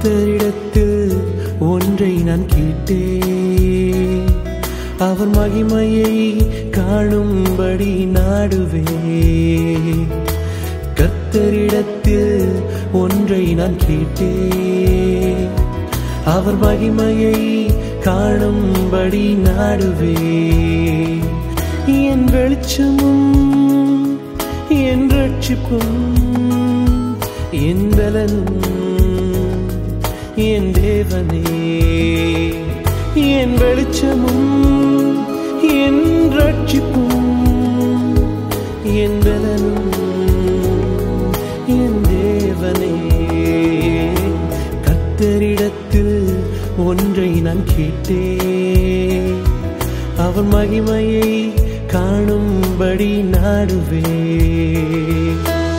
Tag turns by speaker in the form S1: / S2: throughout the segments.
S1: கர்த்தரிடத்தில் ஒன்றை நான் கேட்டேன், அவர் மகிமையை காணும்படி நாடுவேன். கர்த்தரிடத்தில் ஒன்றை நான் கேட்டேன், அவர் மகிமையை காணும்படி நாடுவேன். என் வெளிச்சமும் என் ரட்சிப்பும் என் பலனும் என் தேவனே. என் வெளிச்சமும் என் ரட்சிப்பும் என் பலனும் என் தேவனே. கர்த்தரிடத்தில் ஒன்றை நான் கேட்டேன், அவர் மகிமையை காணும்படி நாடுவேன்.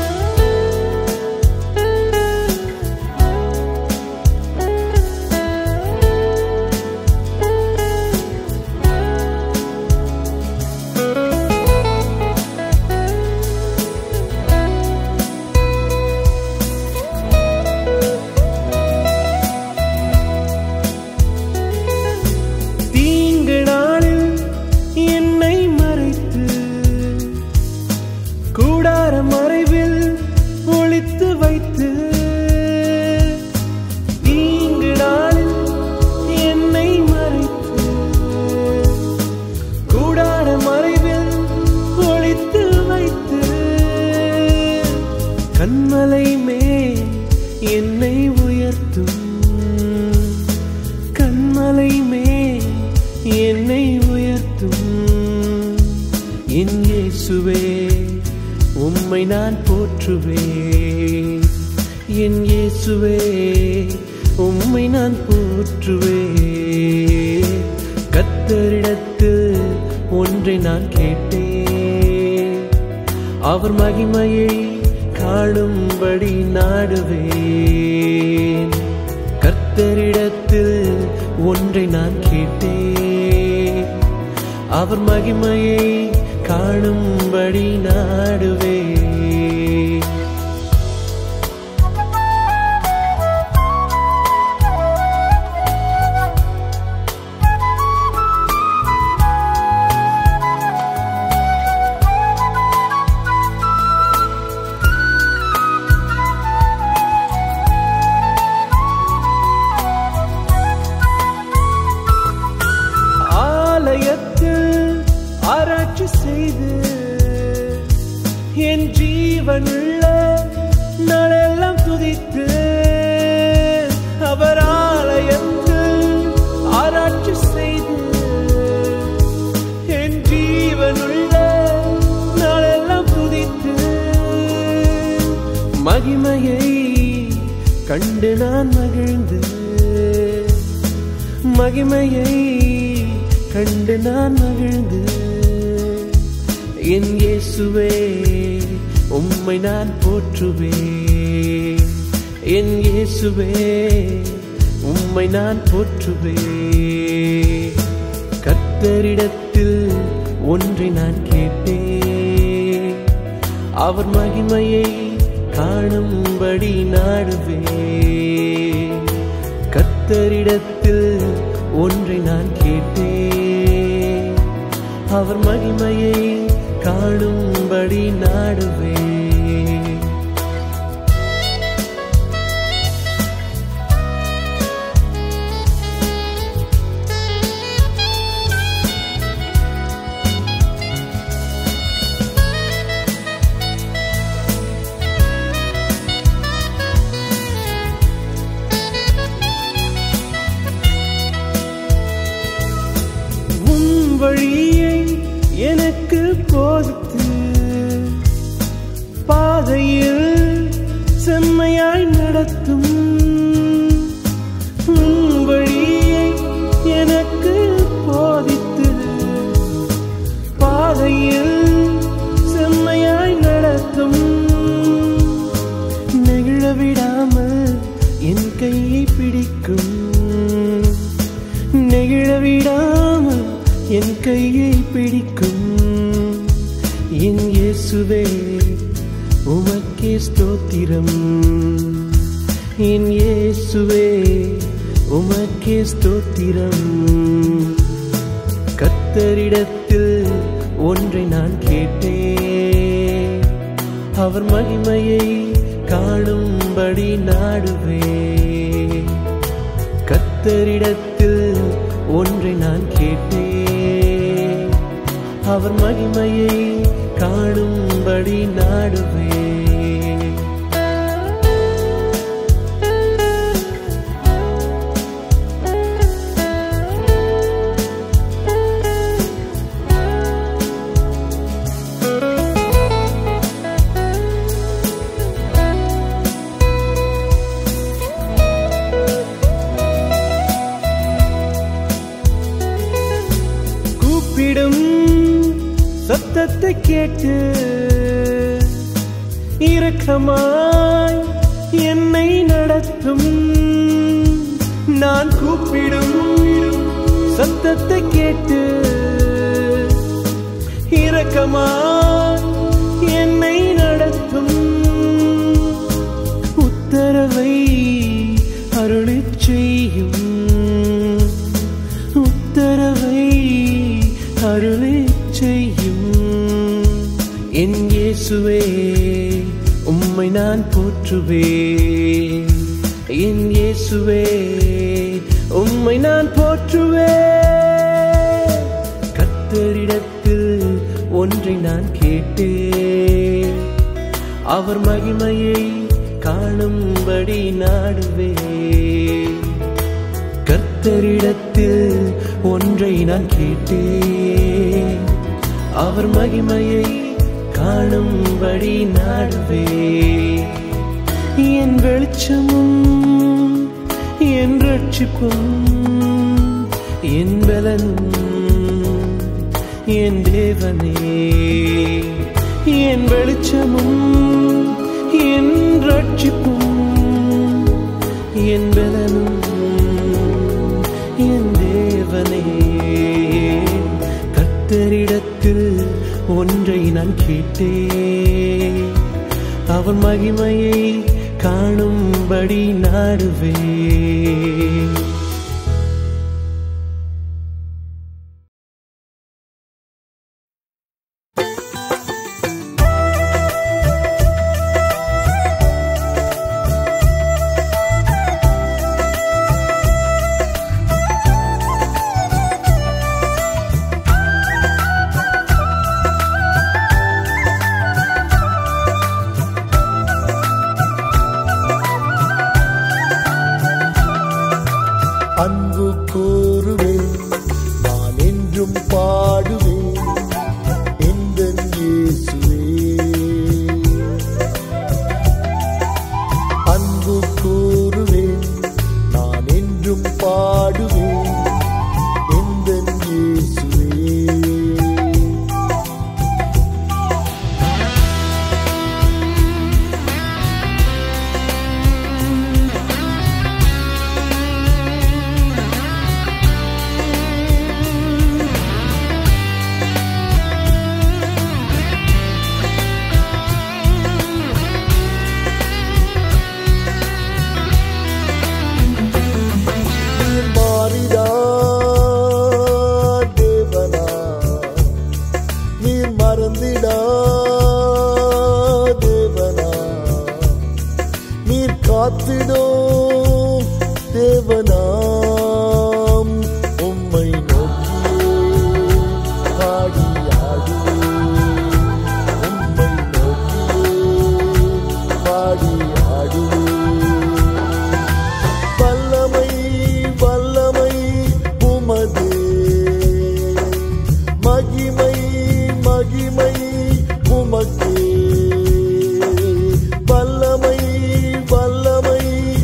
S1: கன்மலை மேல் என்னை உயர்த்தும், கன்மலை மேல் என்னை உயர்த்தும் என் இயேசுவே, உம்மை நான் போற்றுவேன். என் இயேசுவே, உம்மை நான் போற்றுவேன். கர்த்தரிடத்தில் ஒன்றை நான் கேட்டேன், அவர் மகிமையை காணும்படி நாடுவேன். கர்த்தரிடத்தில் ஒன்றை நான் கேட்டேன், அவர் மகிமையை காணும்படி நாடுவேன். ஆராய்ச்சி செய்து என் ஜீவனுள்ள நாளெல்லாம் துதித்து, அவர் ஆலயத்தில் ஆராய்ச்சி செய்து என் ஜீவனுள்ள நாளெல்லாம் துதித்து, மகிமையை கண்டு நான் மகிழ்ந்து, மகிமையை கண்டு நான் மகிழ்ந்து, என் இயேசுவே, உம்மை நான் போற்றுவேன். என் இயேசுவே, உம்மை நான் போற்றுவேன். கர்த்தரிடத்தில் ஒன்றை நான் கேட்டேன், அவர் மகிமையை காணும்படி நாடுவேன். கர்த்தரிடத்தில் ஒன்றை நான் கேட்டேன், அவர் மகிமையை காணும்படி நாடுவேன். வழியை எனக்கு போதித்து, பாதையில் செம்மையாய் நடத்தும். வழியை எனக்கு போதித்து, பாதையில் செம்மையாய் நடத்தும். நெகிழ விடாமல் என் கையை பிடிக்கும், நெகிழ விடாமல் என் கையை பிடிக்கும். என் இயேசுவே, உமக்கே ஸ்தோத்திரம். என் இயேசுவே உமக்கே ஸ்தோத்திரம். கர்த்தரிடத்தில் ஒன்றை நான் கேட்டேன், அவர் மகிமையை காணும்படி நாடுவேன். கர்த்தரிடத்தில் ஒன்றை நான் கேட்டேன், அவர் மகிமையை காணும்படி நாடுவேன். சத்தத்தை கேட்டு இரக்கமாய் என்னை நடத்தும். நான் கூப்பிடும் சத்தத்தை கேட்டு இரக்கமாய் என்னை நடத்தும். உத்தரவை அருளிச் செய்யும், உத்தரவை அருளிச் செய்யும். என் இயேசுவே உம்மை நான் போற்றுவேன், என் இயேசுவே உம்மை நான் போற்றுவேன். கர்த்தரிடத்தில் ஒன்றை நான் கேட்டேன், அவர் மகிமையை காணும்படி நாடுவேன். கர்த்தரிடத்தில் ஒன்றை நான் கேட்டேன், அவர் மகிமையை காணும்படி நாடுவேன். என் வெளிச்சமும் என் ரட்சிப்பும் என் பலனும் என் தேவனே. என் வெளிச்சமும் என் ரட்சிப்பும் என் பலனும் என் தேவனே. கர்த்தரிடத்தில் ஒன்றை நான் கேட்டேன், அவர் மகிமையை காணும்படி நாடுவேன்.
S2: அன்பு கூறுவேன் நான் என்றும் பாடுவேன் எந்தன் இயேசுவே. அன்பு கூறுவேன் நான் என்றும் பாடுவேன் எந்தன் இயேசுவே. காத்திடும் தேவனாம் உம்மை நோக்கியே பாடியாடுவேன், உம்மை நோக்கியே பாடியாடுவேன். வல்லமை வல்லமை உமது, மகிமை மகிமை உமக்கே. வல்லமை வல்லமை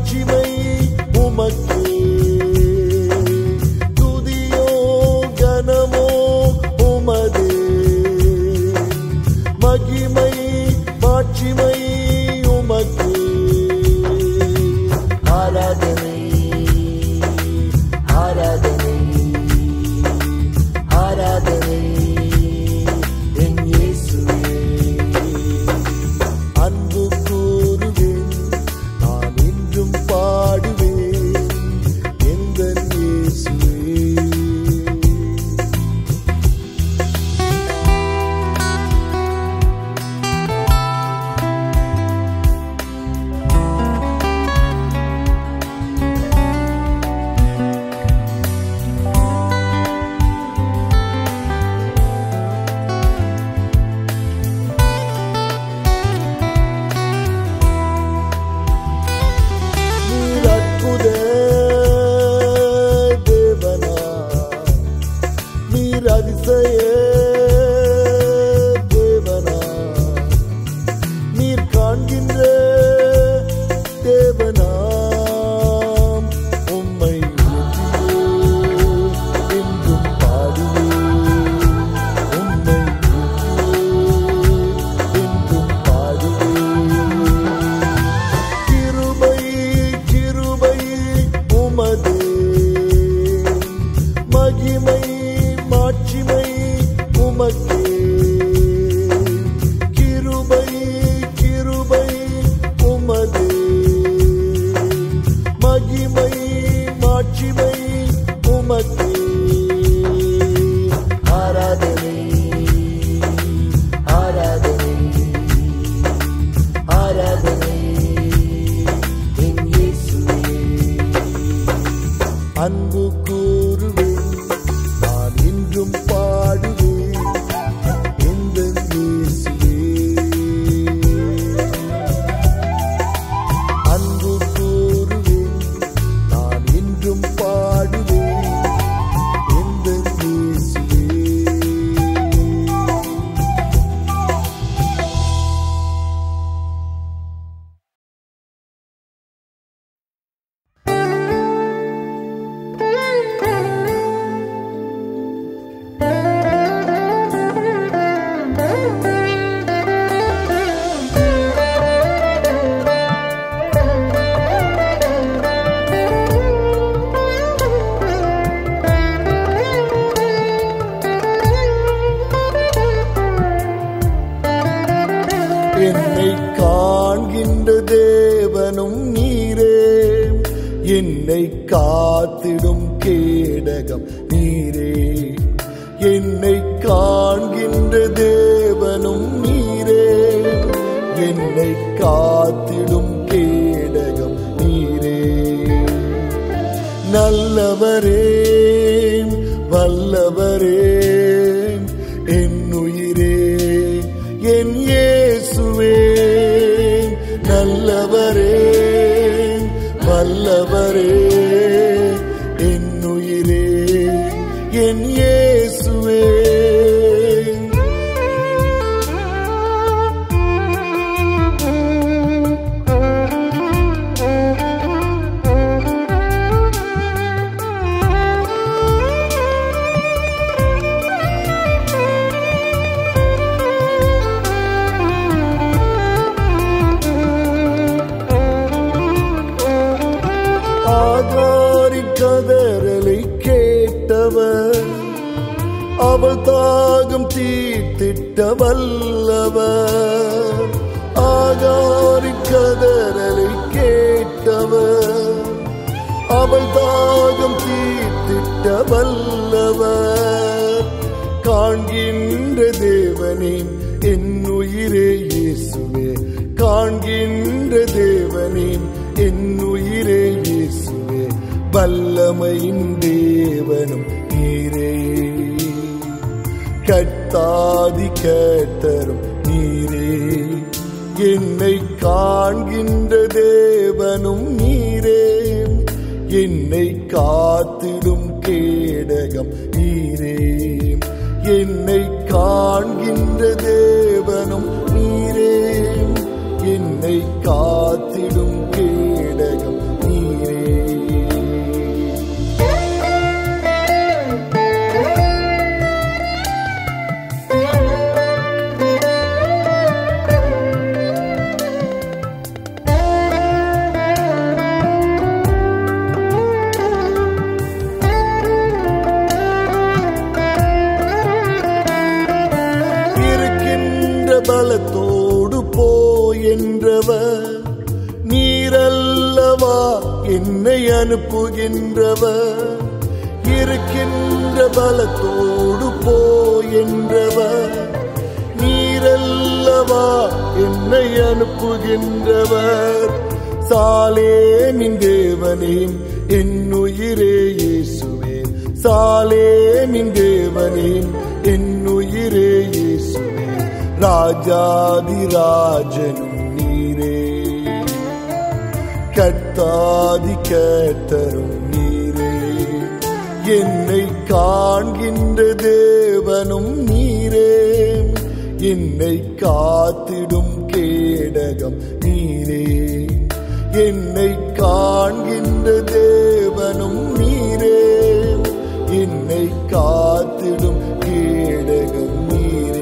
S2: மாட்சிமை உமக்கே. துதியோ கனமோ உமதே. மகிமை மாட்சிமை உமக்கே. ஆராதனை ஆராதனை ஆராதனை என் இயேசுவே. அன்பு கூறுவேன் நான் என்றும் பாடுவேன் எந்தன் இயேசுவே. அதிசய தேவனா நீர் காண்கின்ற தேவனாம். உம்மை என்றும் பாடுவேன். உம்மை என்றும் பாடுவேன். கிருபை கிருபை உமதே. மகிமை மாட்சிமை உமக்கே. கிருபை கிருபை உமதே. மகிமை மாட்சிமை உமக்கே. ஆராதனை ஆராதனை ஆராதனை என் இயேசுவே. அன்பு கூறுவேன் நான் என்றும் பாடுவேன் எந்தன் இயேசுவே. அன்பு கூறுவேன் நான் என்றும் பாடுவேன் எந்தன் இயேசுவே. என்னை காண்கின்ற தேவனும் நீரே. என்னை காத்திடும் கேடகம் நீரே. என்னை காண்கின்ற தேவனும் நீரே. என்னை காத்திடும் கேடகம் நீரே. நல்லவரே வல்லவரே என் உயிரே என் இயேசுவே. நல்லவரே வல்லவரே என் உயிரே என் இயேசுவே. கதறலை கேட்டவர் அவள் தாகம் தீர்த்திட்ட வல்லவர். ஆகாரி கதறலை கேட்டவர் அவள் தாகம் தீர்த்திட்ட வல்லவர். காண்கின்ற தேவனே என் உயிரே இயேசுவே. காண்கின்ற தேவனே என் உயிரே இயேசுவே. வல்லமையின் தேவனும் நீரே. கர்த்தாதி கர்த்தரும் நீரே. என்னை காண்கின்ற தேவனும் நீரே. என்னை காத்திடும் கேடகம் நீரே. என்னை காண்கின்ற தேவனும் நீரே. என்னை காத்திடும் கேடகம் என்னை அனுப்புகின்றவர், இருக்கின்ற பலத்தோடு போ என்றவர். நீரல்லவா என்னை அனுப்புகின்றவர், சாலேமின் தேவனே என் உயிரே இயேசுவே, சாலேமின் தேவனே என் உயிரே இயேசுவே. ராஜாதிராஜனும் நீரே, கர்த்தாதி கர்த்தரும் நீரே, என்னை காண்கின்ற தேவனும் நீரே, என்னை காத்திடும் கேடகம் நீரே, என்னை காண்கின்ற தேவனும் நீரே, என்னை காத்திடும் கேடகம் நீரே.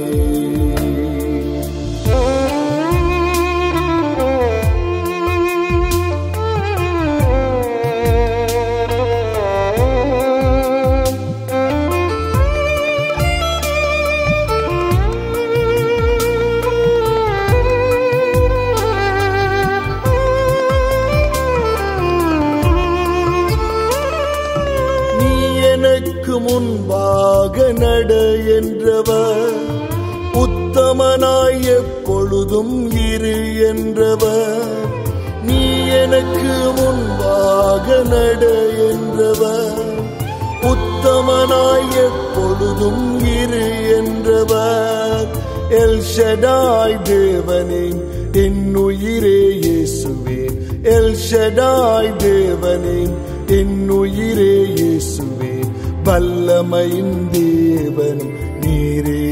S2: எனக்கு முன்பாக நட என்றவர், உத்தமனாய் எப்பொழுதும் இரு என்றவர். நீ எனக்கு முன்பாக நட என்றவர், உத்தமனாய் எப்பொழுதும் இரு என்றவர். எல் ஷடாய் தேவனே என் உயிரே இயேசுவே, எல் ஷடாய் தேவனே என் உயிரே இயேசுவே. வல்லமையின் தேவன் நீரே,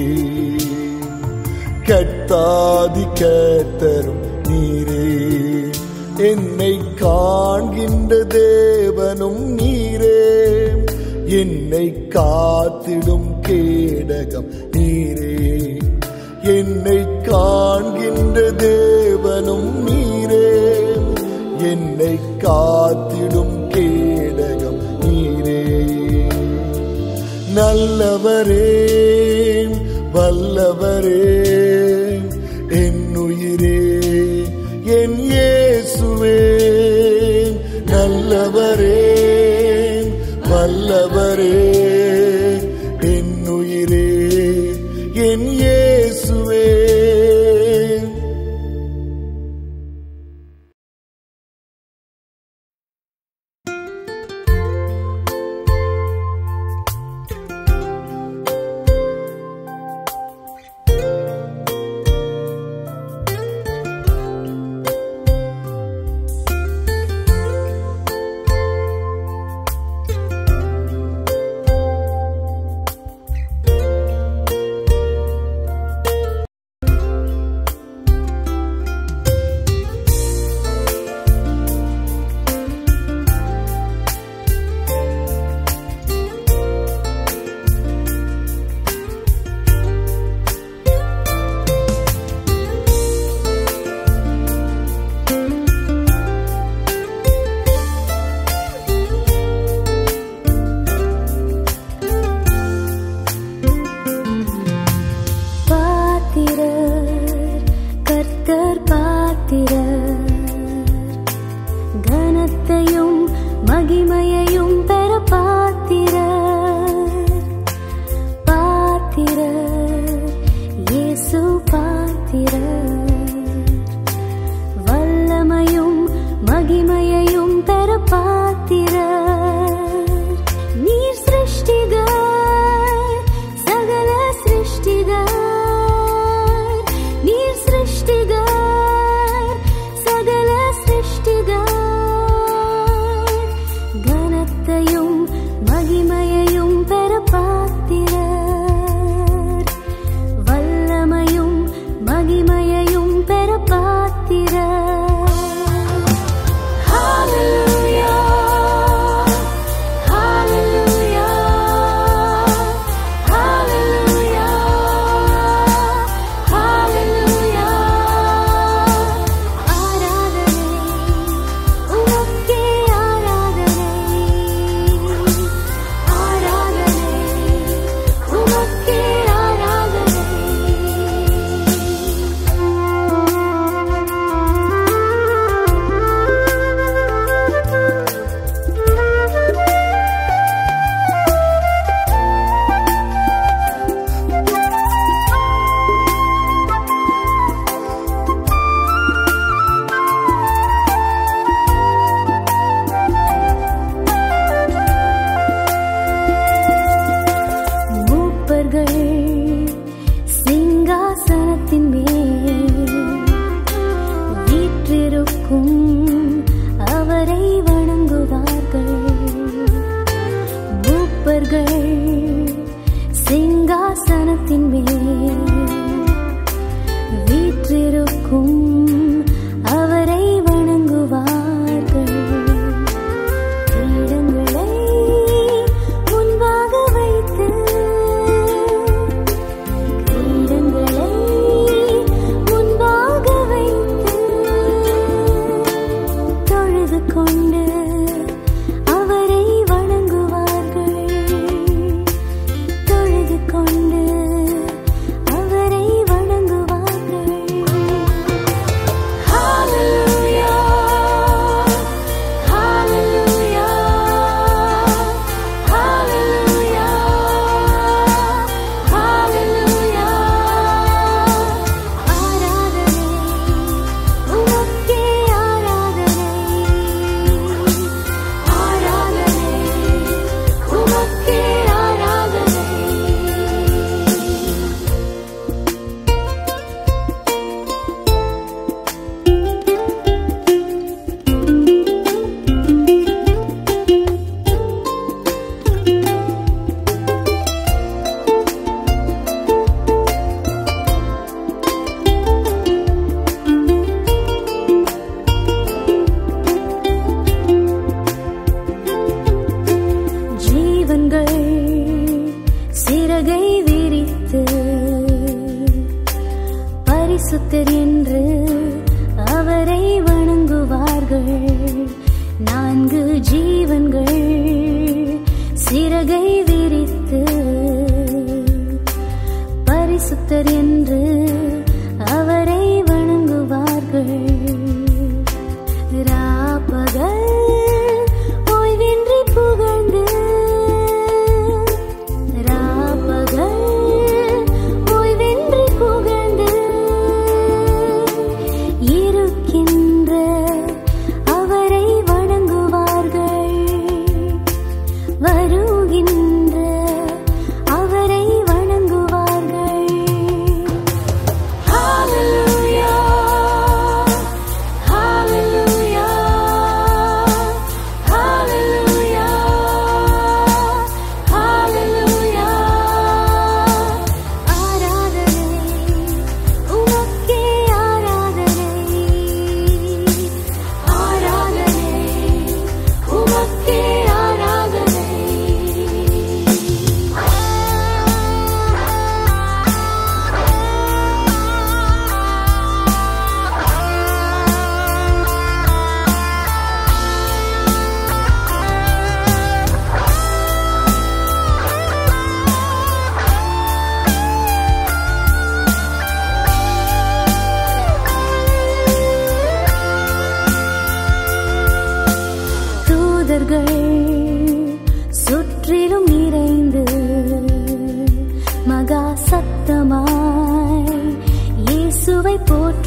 S2: கர்த்தாதி கர்த்தரும் நீரே, என்னை காண்கின்ற தேவனும் நீரே, என்னை காத்திடும் கேடகம் நீரே, என்னை காண்கின்ற தேவனும் நீரே, என்னை காத்திடும் கேடகம் நீரே. நல்லவரே வல்லவரே என் உயிரே என் இயேசுவே, நல்லவரே வல்லவரே என் உயிரே என் இயேசுவே.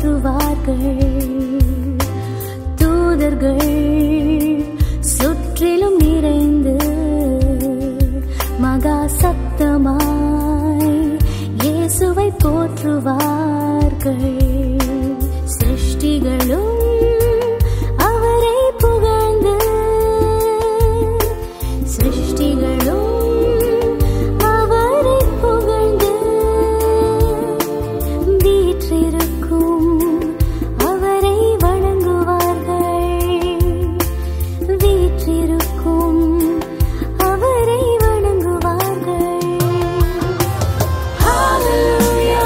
S3: போற்றுவார்கள். தூதர்கள் சுற்றிலும் நிறைந்து மகா சத்தமாய் இயேசுவை போற்றுவார்கள். சிருஷ்டிகளும் அவரை புகழ்ந்து, சிருஷ்டிகளும் அவரை புகழ்ந்து, வீற்றிருக்கும் அவரை வணங்குவார்கள். வீற்றிருக்கும் அவரை வணங்குவார்கள். ஹalleluya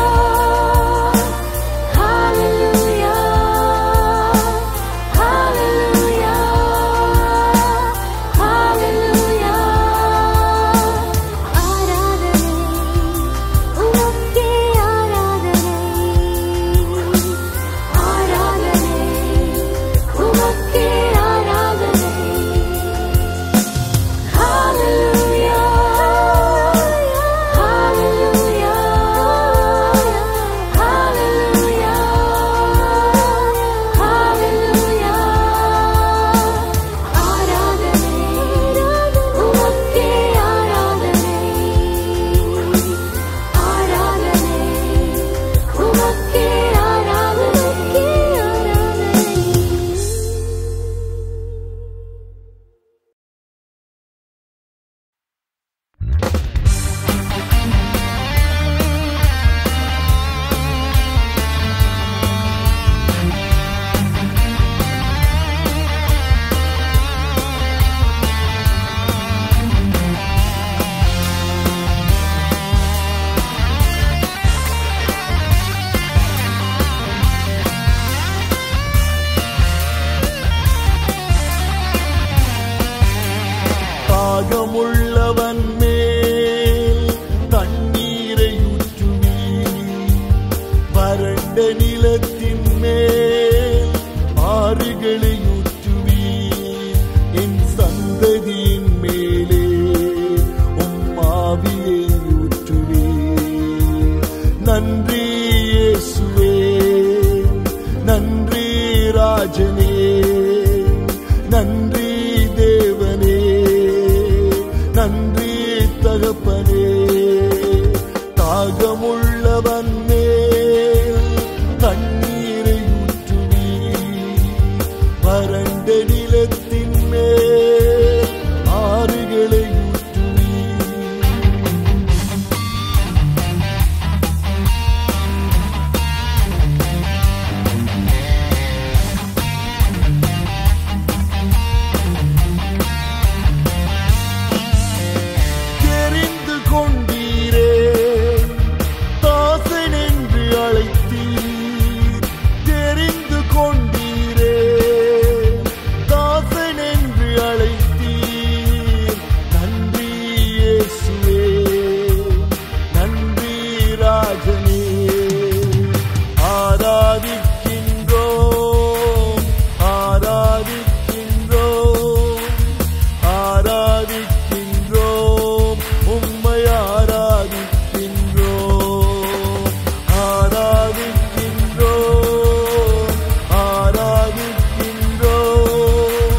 S3: ஹalleluya ஹalleluya ஹalleluya. ஆராதனை உமக்கே ஆராதனை, ஆராதனை உமக்கே ஆராதனை. ஹalleluya ஹalleluya ஹalleluya ஹalleluya. ஆராதனை உமக்கே ஆராதனை, ஆராதனை உமக்கே ஆராதனை.
S2: தாகமுள்ளவன் மேல் தண்ணீரை ஊற்றுவீர், வறண்ட நிலத்தின் மேல் ஆறுகளை ஊற்றுவீர். என் சந்ததியின் மேலே உம் ஆவியை ஊற்றுவீர். நன்றி இயேசுவே, நன்றி ராஜனே, நன்றி தேவனே, நன்றி தகப்பனே. தாகமுள்ளவன் மேல் தண்ணீரை ஊற்றுவீர், வறண்ட நிலத்தின் மேல் ஆறுகளை ஊற்றுவீர். தெரிந்து கொண்டீரே, தாசன் என்று அழைத்தீர். தெரிந்து கொண்டீரே, தாசன் என்று அழைத்தீர். நன்றி இயேசுவே, நன்றி ராஜனே. ஆராதிக்கின்றோம், ஆராதிக்கின்றோம், ஆராதிக்கின்றோம், உம்மை ஆராதிக்கின்றோம். ஆராதிக்கின்றோம், ஆராதிக்கின்றோம்,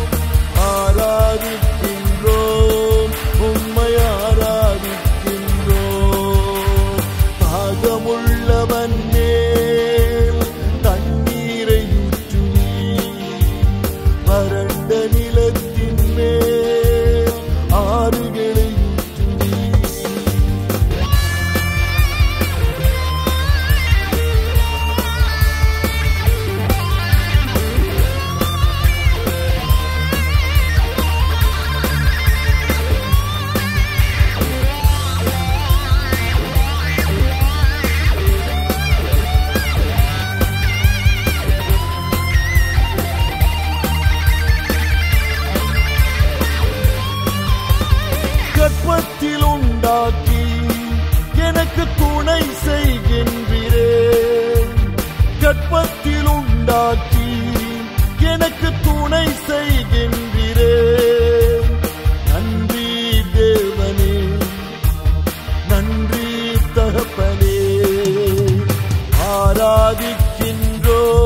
S2: ஆராதிக்கின்றோம், உம்மை ஆராதிக்கின்றோம். தாகமுள்ளவன் மேல் தண்ணீரை ஊற்றுவீர், வறண்ட நிலத்தின் மேல் ஆறுகளை ஊற்றுவீர். கற்பத்தில் உண்டாக்கி எனக்கு துணை செய்கின்றீரே. கற்பத்தில் உண்டாக்கி எனக்கு துணை செய்கின்றீரே. நன்றி தேவனே, நன்றி தகப்பனே. ஆராதிக்கின்றோம்,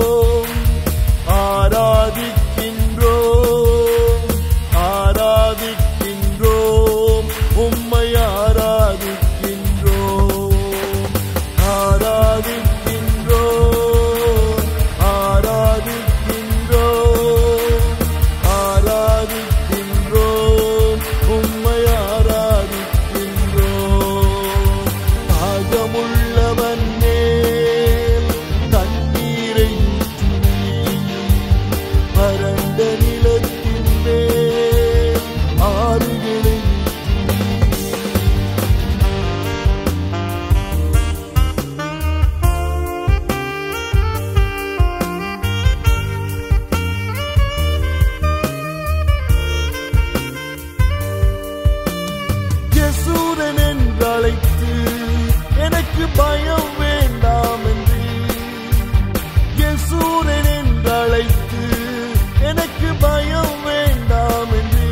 S2: எனக்கு பயம் வேண்டாம் என்று.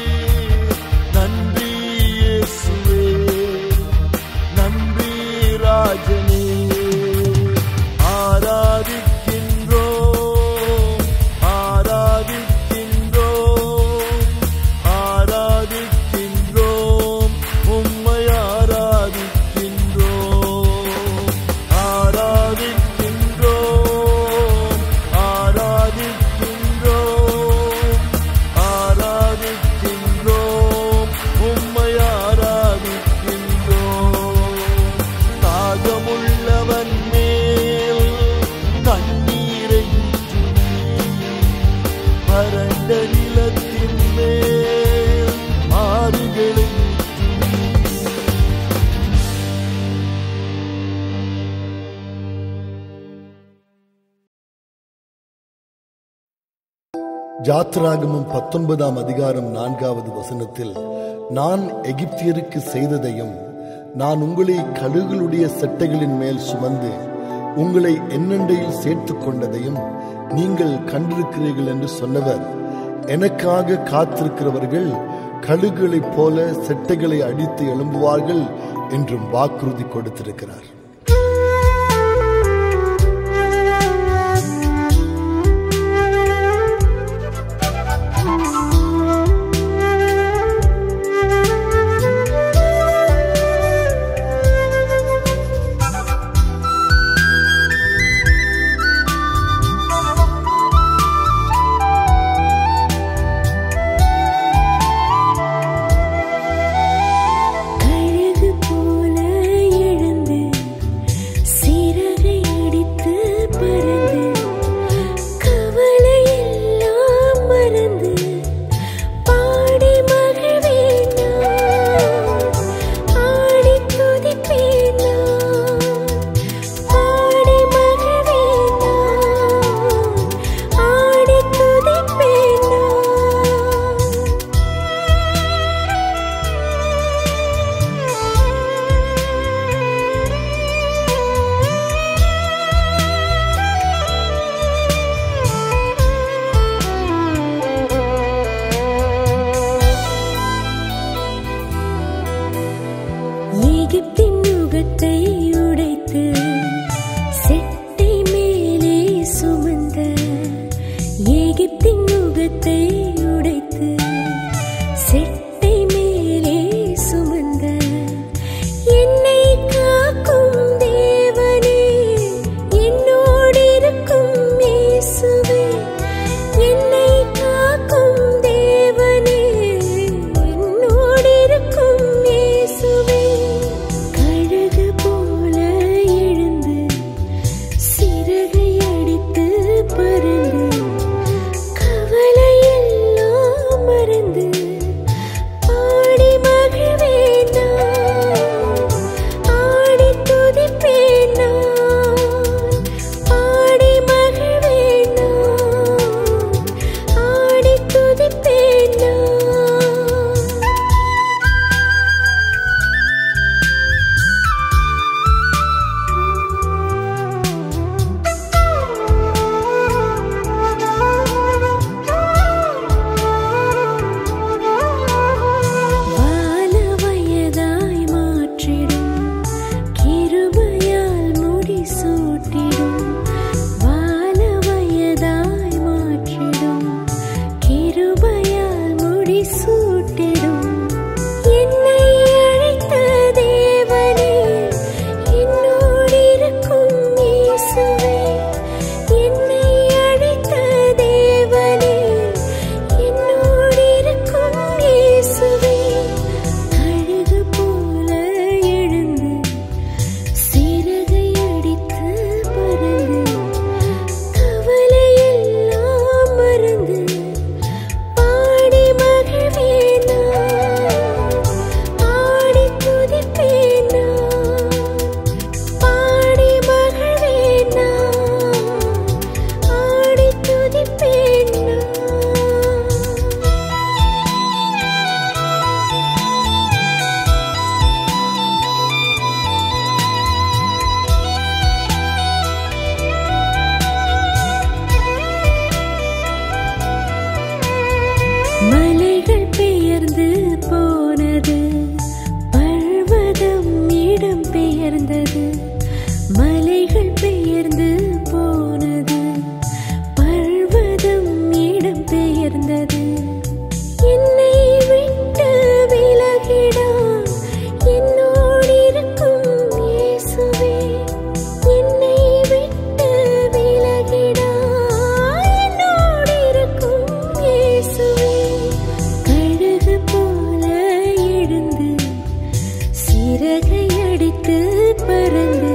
S2: நன்றி இயேசுவே, நன்றி ராஜனே. ஆராதிக்கின்றோம், ஆராதிக்கின்றோம், ஆராதிக்கின்றோம், உம்மை ஆராதிக்கின்றோம். ஆராதிக்கின்றோம், ஆராதிக்கின்றோம், ஆராதிக்கின்றோம், உம்மை ஆராதிக்கின்றோம். தாகமுள்ளவன் மேல் தண்ணீரை வறண்ட நிலத்தின் மேல் ஆறுகளை
S4: யாத்ராகமம் 19ஆம் அதிகாரம் 4வது வசனத்தில், நான் எகிப்தியருக்கு செய்ததையும் நான் உங்களை கழுகுகளுடைய செட்டைகளின் மேல் சுமந்து உங்களை என்னண்டையில் சேர்த்துக் கொண்டதையும் நீங்கள் கண்டிருக்கிறீர்கள் என்று சொன்னவர், எனக்காக காத்திருக்கிறவர்கள் கழுகுகளைப் போல செட்டைகளை அடித்து எழும்புவார்கள் என்றும் வாக்குறுதி கொடுத்திருக்கிறார்.
S3: கவலையில் பெயர்ந்தது, மலைகள் பெயர்ந்து போனது, பர்வதம் இடம் பெயர்ந்தது. என்னை விட்டு விலகிடா என்னோடு இருக்கும் இயேசுவே, என்னை விட்டு விலகிடா என்னோடு இருக்கும் இயேசுவே. கழுகு போல எழுந்து சிறகை அடித்து பறந்து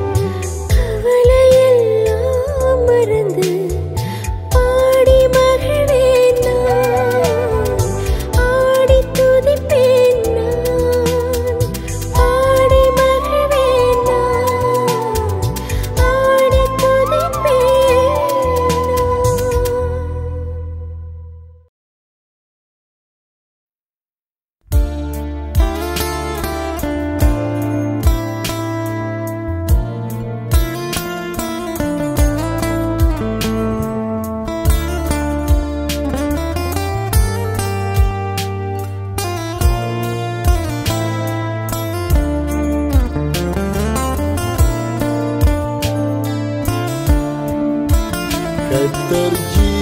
S3: கவலையெல்லாம் மறந்து பாடி மகிழ்வேன் நான், ஆடி துதிப்பேன் நான், பாடி மகிழ்வேன் நான், ஆடி துதிப்பேன்
S2: கர்த்தர்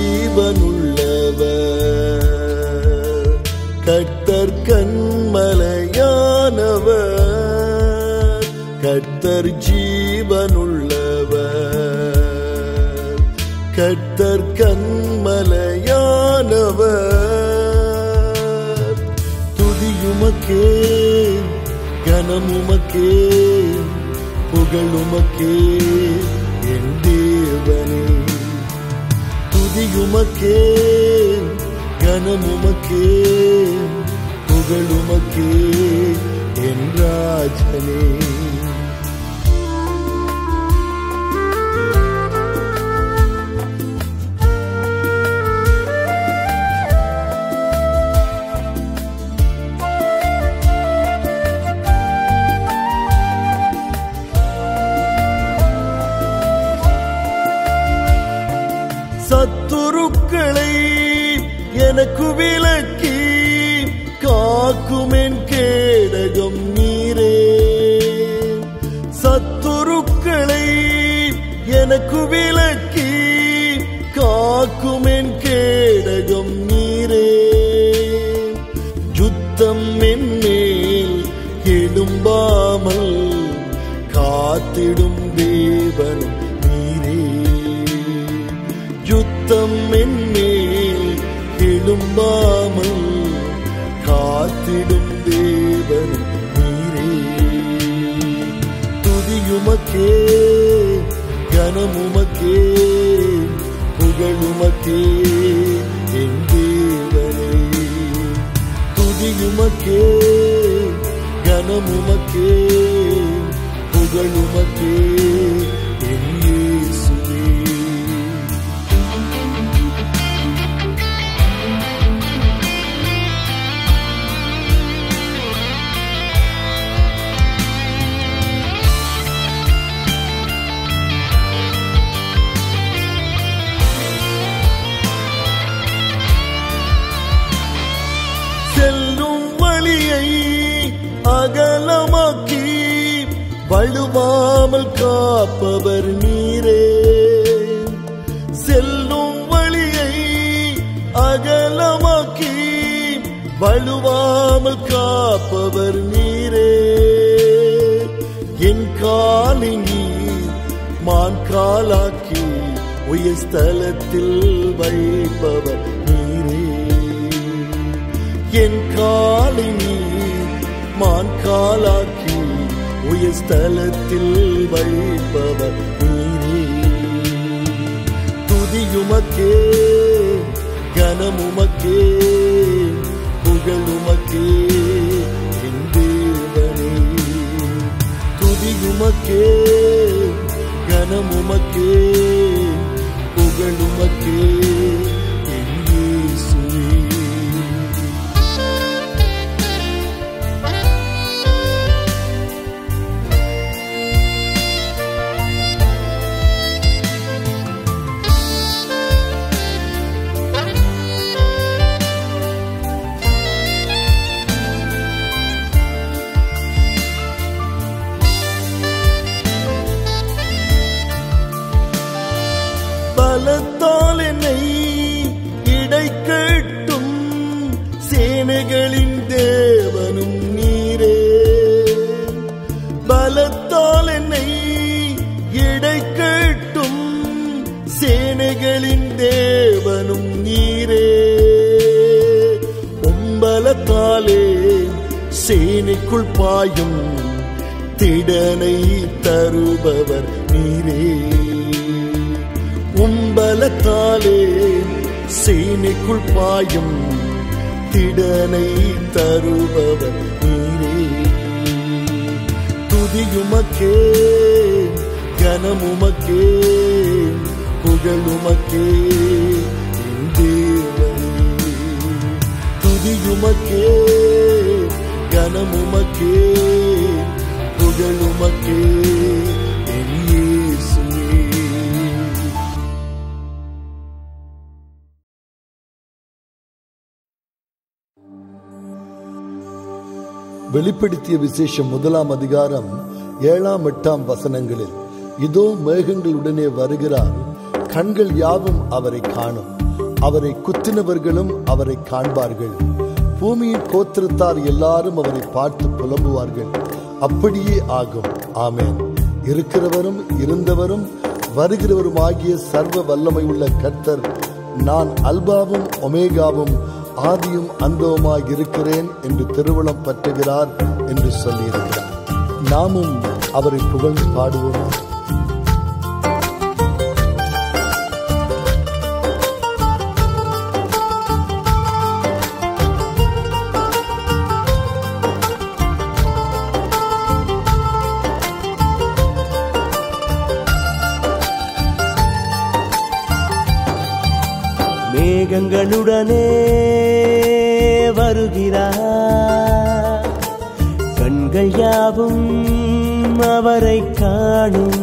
S2: ஜீவனுள்ளவர், கர்த்தர் கண்மலையானவர், கர்த்தர் ஜீவனுள்ளவர், கர்த்தர் கண்மலையானவர். துதியுமக்கே கனமுமக்கே புகழுமக்கே என் தேவனே. துதியுமக்கே கனமுமக்கே புகழுமக்கே என் ராஜனே. சத்துருக்களை எனக்கு விலக்கி காக்கும் என் கேடகம் நீரே. சத்துருக்களை எனக்கு விலக்கி காக்கும் என் கேடகம் நீரே. யுத்தம் என் மேல் எழும்பாமல் காத்திடும் தேவனும் நீரே. யுத்தம் என் மேல் எழும்பாமல் காத்திடும் தேவனும் நீரே. துதியுமக்கே கனமுமக்கே புகழுமக்கே என் தேவனே. துதியுமக்கே கனமுமக்கே புகழுமக்கே என் இயேசுவே. செல்லும் வழியை அகலமாக்கி வழுவாமல் காப்பவர் நீரே. செல்லும் வழியை அகலமாக்கி வழுவாமல் காப்பவர் நீரே. என் காலை நீர் மான் காலாக்கி உயர் ஸ்தலத்தில் வைப்பவர் நீரே. என் காலை நீர் மான் காலாக்கி உயர் ஸ்தலத்தில் வைப்பவர் நீரே. துதியுமக்கே கனமுமக்கே புகழுமக்கே என் தேவனே. துதியுமக்கே கனமுமக்கே புகழுமக்கே என் இயேசுவே. சேனைக்குள் பாயும் திடனை தருபவர் நீரே. உம்பலத்தாலே சேனைக்குள் பாயும் திடனை தருபவர் நீரே. துதியுமக்கே கனமுமக்கே புகழுமக்கே என் தேவனே. துதியுமக்கே கனமுமக்கே புகழுமக்கே என் இயேசுவே.
S4: வெளிப்படுத்திய விசேஷம் 1 அதிகாரம் 7, 8 வசனங்களில், இதோ மேகங்களுடனே வருகிறார், கண்கள் யாவும் அவரை காணும், அவரை குத்தினவர்களும் அவரை காண்பார்கள், பூமியின் கோத்திரத்தார் எல்லாரும் அவரை பார்த்து புலம்புவார்கள். அப்படியே ஆகும். ஆமேன். இருக்கிறவரும் இருந்தவரும் வருகிறவரும் ஆகிய சர்வ வல்லமை உள்ள கர்த்தர், நான் அல்பாவும் ஒமேகாவும் ஆதியும் அந்தவுமாய் இருக்கிறேன் என்று திருவுளம் பற்றுகிறார் என்று சொல்லியிருக்கிறார். நாமும் அவரை புகழ்ந்து பாடுவோம்.
S1: மேகங்களுடனே வருகிறார், கண்கள் யாவும் அவரை காணும்,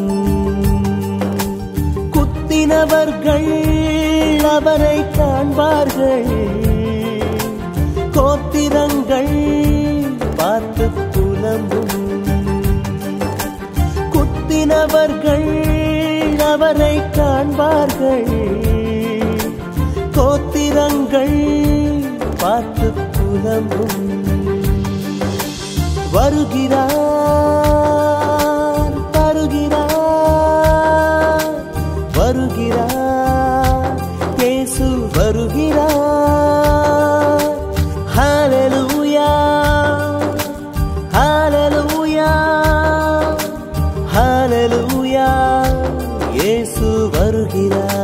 S1: குத்தினவர்கள் அவரை காண்பார்கள், கோத்திரங்கள் பார்த்து புலம்பும், குத்தினவர்கள் அவரை காண்பார்கள், கோத்திரங்கள் பார்த்து புலம்பும். வருகிறார் வருகிறார் வருகிறார், இயேசு வருகிறார். ஹல்லேலூயா ஹல்லேலூயா ஹல்லேலூயா, இயேசு வருகிறார்.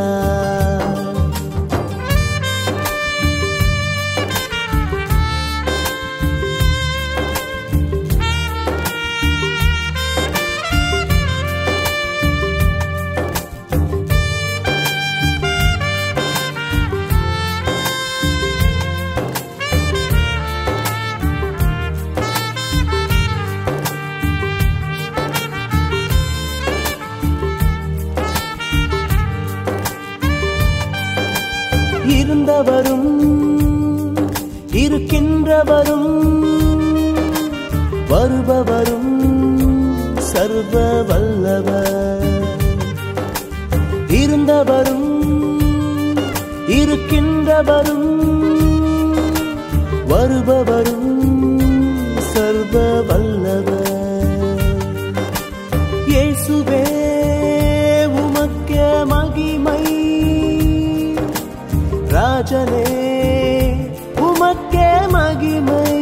S1: இருந்தவரும் இருக்கின்றவரும் வருபவரும் சர்வ வல்லவர். இருந்தவரும் இருக்கின்றவரும் வருபவரும் சர்வ வல்லவர். இயேசுவே உமக்கே மகிமை, ராஜனே உமக்கே மகிமை.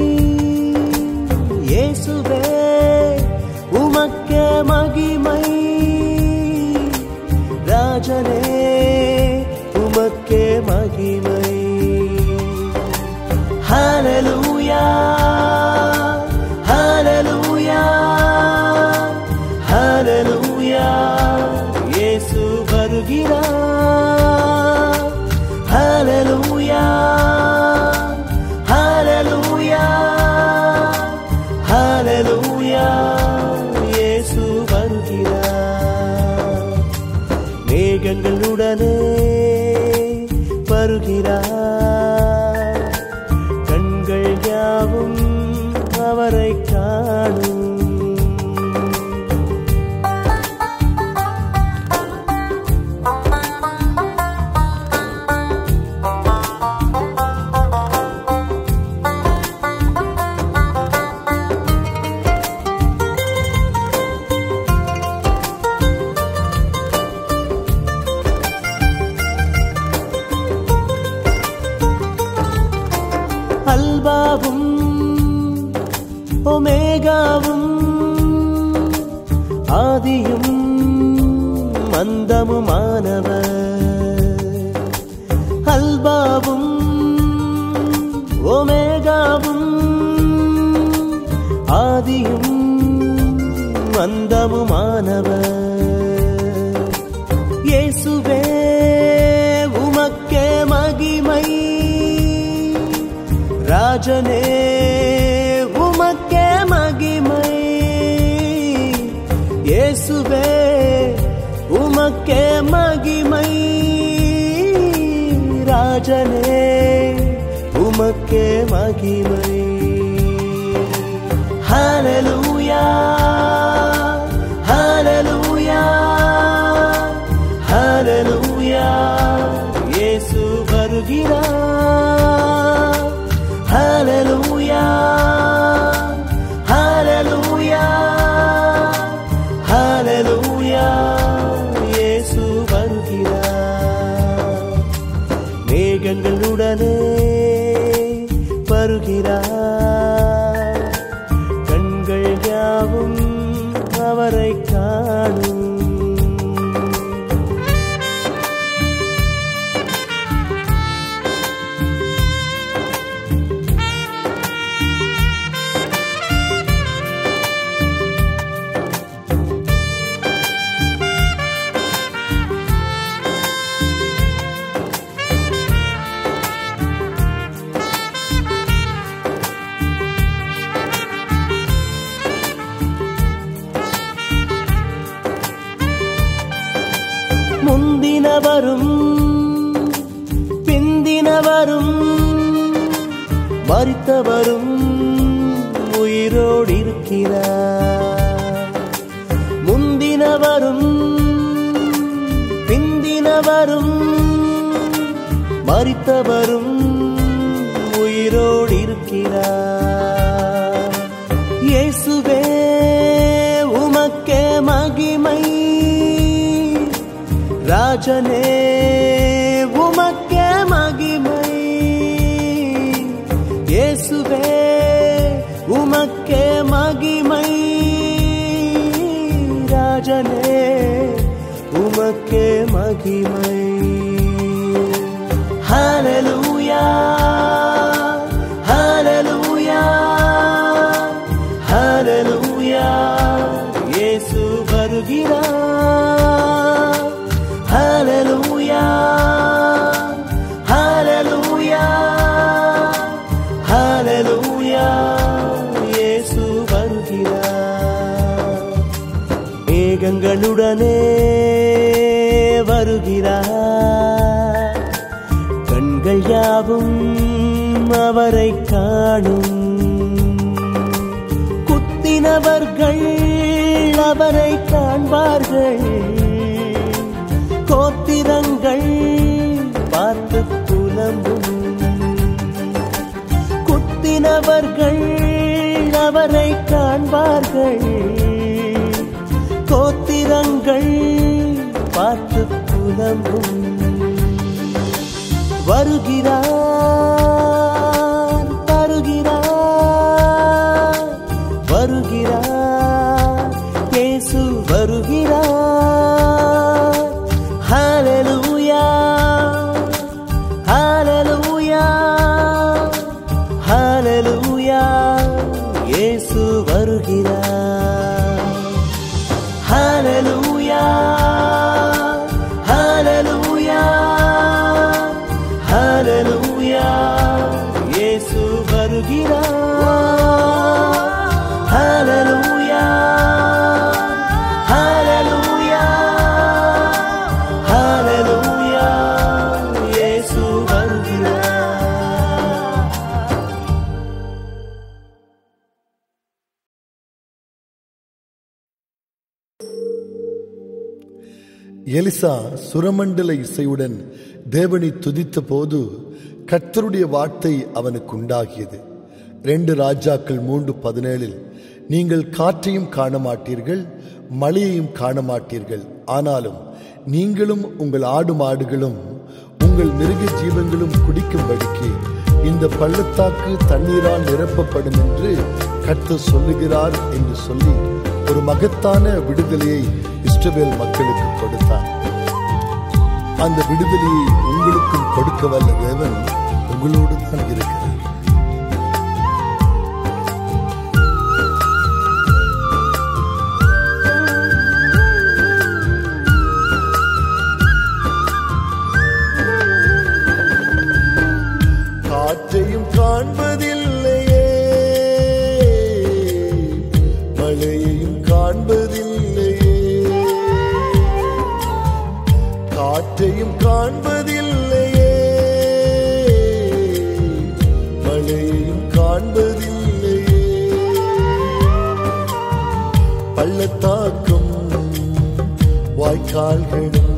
S1: இயேசுவே உமக்கே மகிமை, ராஜனே உமக்கே மகிமை. ஹல்லேலூயா ஹல்லேலூயா ஹல்லேலூயா, இயேசு வருகிறார். ஹல்லேலூயா ஹல்லேலூயா ஹல்லேலூயா, இயேசு வருகிறார். மேகங்களுடனே வருகிறார், கண்கள் யாவும் அவரை காணும். அல்பாவும் ஒமேகாவும் ஆதியும் அந்தமுமானவர், அல்பாவும் ஒமேகாவும் ஆதியும் அந்தமுமானவர். இயேசுவே உமக்கே மகிமை, ராஜனே உமக்கே மகிமை. இயேசுவே உமக்கே மகிமை, ராஜனே உமக்கே மகிமை. ஹல்லேலூயா ஹல்லேலூயா ஹல்லேலூயா, இயேசு வருகிறார். ஹல்லேலூயா ஹல்லேலூயா ஹல்லேலூயா, இயேசு வருகிறார். மேகங்களுடனே வருகிறார், கண்கள் யாவும் அவரை காணும். முந்தினவரும் பிந்தினவரும் மரித்தவரும் உயிரோடு இருக்கிறார். முந்தினவரும் பிந்தினவரும் மரித்தவரும் உயிரோடு இருக்கிறார். இயேசுவே உமக்கே மகிமை, ராஜனே உமக்கே மகிமை. இயேசுவே உமக்கே மகிமை, ராஜனே உமக்கே மகிமை. ஹல்லேலூயா ஹல்லேலூயா ஹல்லேலூயா, இயேசு வருகிறார். ஹல்லேலூயா ஹல்லேலூயா ஹல்லேலூயா, இயேசு வருகிறார். மேகங்களுடனே வருகிறார், கண்கள் யாவும் அவரை காணும். குத்தினவர்கள் அவரை காண்பார்கள், கோத்திரங்கள் பார்த்து புலம்பும். குத்தினவர்கள் அவரை காண்பார்கள், கோத்திரங்கள் பார்த்து புலம்பும். வருகிறார் வருகிறார் வருகிறார், இயேசு வருகிறார். ஹல்லேலூயா ஹல்லேலூயா ஹல்லேலூயா, இயேசு வருகிறார். ஹல்லேலூயா ஹல்லேலூயா ஹல்லேலூயா, இயேசு வருகிறார். ஹல்லேலூயா ஹல்லேலூயா ஹல்லேலூயா, இயேசு வருகிறார்.
S4: எலிசா சுரமண்டல இசையுடன் தேவனை துதித்த போது கர்த்தருடைய வார்த்தை அவனுக்கு உண்டாகியது. 2 ராஜாக்கள் 3:17, நீங்கள் காற்றையும் காண மாட்டீர்கள், மழையையும் காண மாட்டீர்கள், ஆனாலும் நீங்களும் உங்கள் ஆடு மாடுகளும் உங்கள் மிருக ஜீவங்களும் குடிக்கும்படிக்கு இந்த பள்ளத்தாக்கு தண்ணீரால் நிரப்பப்படும் என்று கர்த்தர் சொல்லுகிறார் என்று சொல்லி ஒரு மகத்தான விடுதலையை இஸ்ரவேல் மக்களுக்கு கொடுத்தார். அந்த விடுதலையை உங்களுக்கும் கொடுக்க வல்ல தேவன் உங்களோடு தான் இருக்கிறார்.
S2: காற்றையும் காண்பதில்லையே, மழையையும் காண்பதில்லையே, காற்றையும் காண்பதில்லையே, மழையையும் காண்பதில்லையே, பள்ளத்தாக்கும் வாய்க்கால்களும்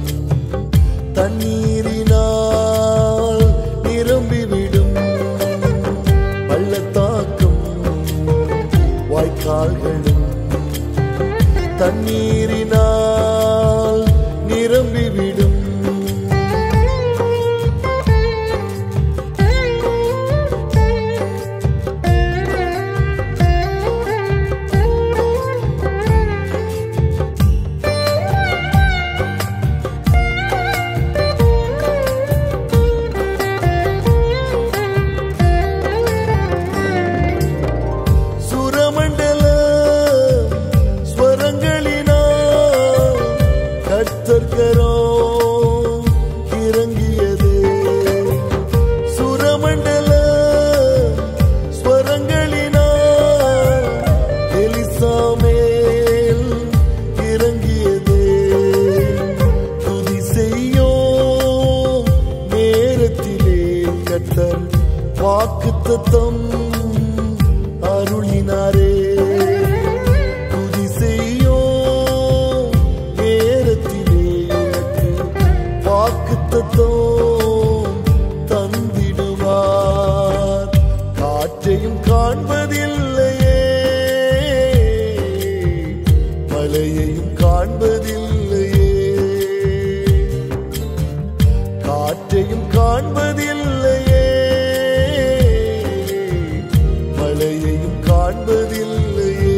S2: தண்ணீரினால் நிரம்பிவிடும், பள்ளத்தாக்கும் வாய்க்கால்களும் தண்ணீரினால் நிரம்பிவிடும். வாக்குத்தத்தம் அருளினாரே, துதி செய்யும் நேரத்திலே எனக்கு வாக்குத்தத்தம் தந்திடுவார். காற்றையும் காண்பதில்லையே, மழையையும் காண்பதில்லையே, காற்றையும் காண்பதில்லையே, மழையையும் காண்பதில்லையே.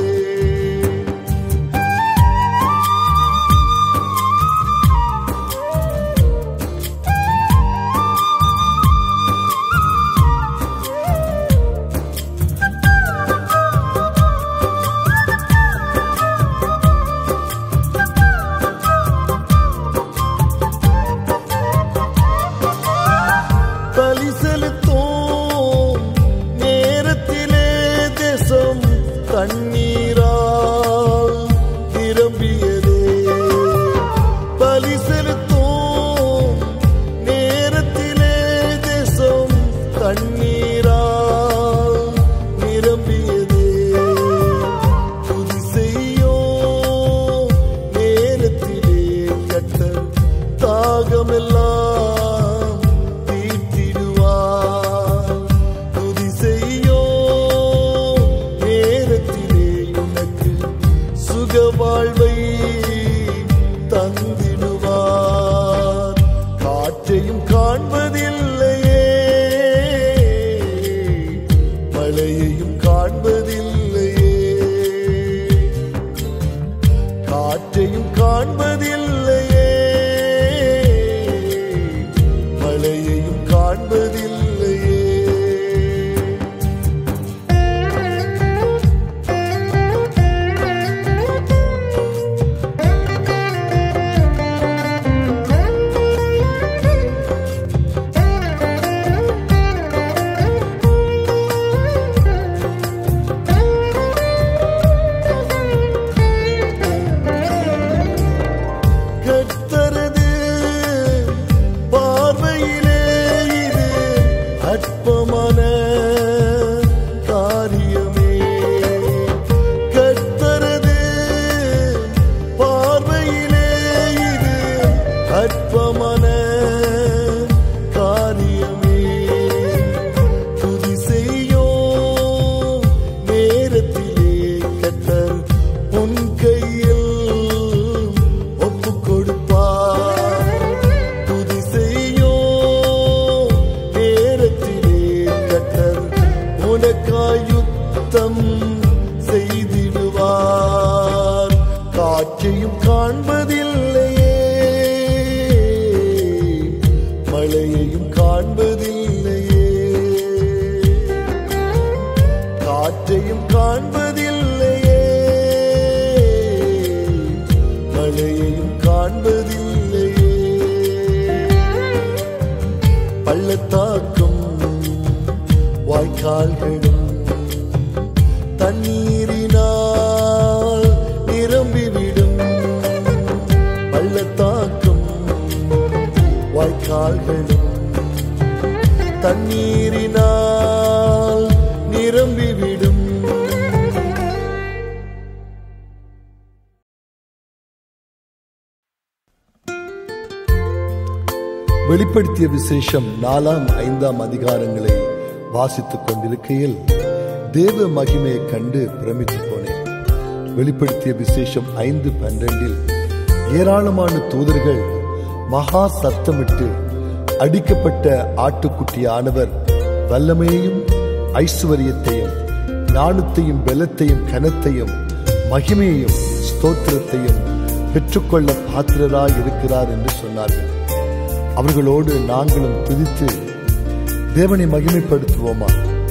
S2: பலி செலுத்தும் நேரத்திலே தேசம் தண்ணீரால் நிரம்பியதே, பலி செலுத்தும் நேரத்திலே தேசம் தண்ணீரால் நிரம்பியதே, துதி செய்யும் நேரத்திலே கர்த்தர் தாகமெல்லாம் வாழ்வை தந்திடுவார். காற்றையும் காண்பதில்லையே, மழையையும் காண்பதில்லையே, காற்றையும் காண்பதில்லையே, மழையையும் காண்பதில்லையே. கர்த்தரது பார்வையிலே இது அற்பமான காரியமே, கர்த்தரது பார்வையிலே இது அற்பமான காரியமே, துதி செய்யும் நேரத்திலே கர்த்தர் உன் கையில் துதி செய்யும் நேரத்திலே செய்திடுவார். காற்றையும் காண்பதில்லையே, மழையையும் காண்பதில்லையே, காற்றையும் காண்பதில்லையே, மழையையும் காண்பதில்லையே. பள்ளத்தாக்கும் வாய்க்கால்களும் தண்ணீரினால் நிரம்பிவிடும். பள்ளத்தாக்கும் வாய்க்கால்களும் தண்ணீரினால் நிரம்பிவிடும்.
S4: வெளிப்படுத்திய விசேஷம் 4, 5 அதிகாரங்களை வாசித்துக் கொண்டிருக்கையில் தேவ மகிமையை கண்டு பிரமித்து போனேன். வெளிப்படுத்திய விசேஷம் 5:12 ஏராளமான தூதர்கள் மகா சத்தமிட்டு அடிக்கப்பட்ட ஆட்டுக்குட்டியானவர் வல்லமையையும் ஐஸ்வர்யத்தையும் ஞானத்தையும் பலத்தையும் கனத்தையும் மகிமையையும் ஸ்தோத்திரத்தையும் பெற்றுக்கொள்ள பாத்திரராய் இருக்கிறார் என்று சொன்னார்கள். அவர்களோடு நாங்களும் துதித்து தேவனை மகிமைப்படுத்துவோமா?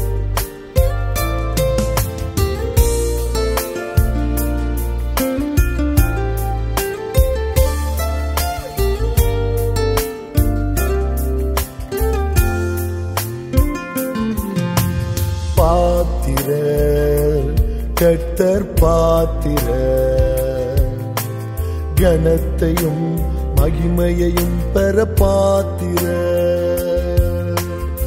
S2: பாத்திரர் கர்த்தர் பாத்திரர், கனத்தையும் மகிமையையும் பெற பாத்திரர்.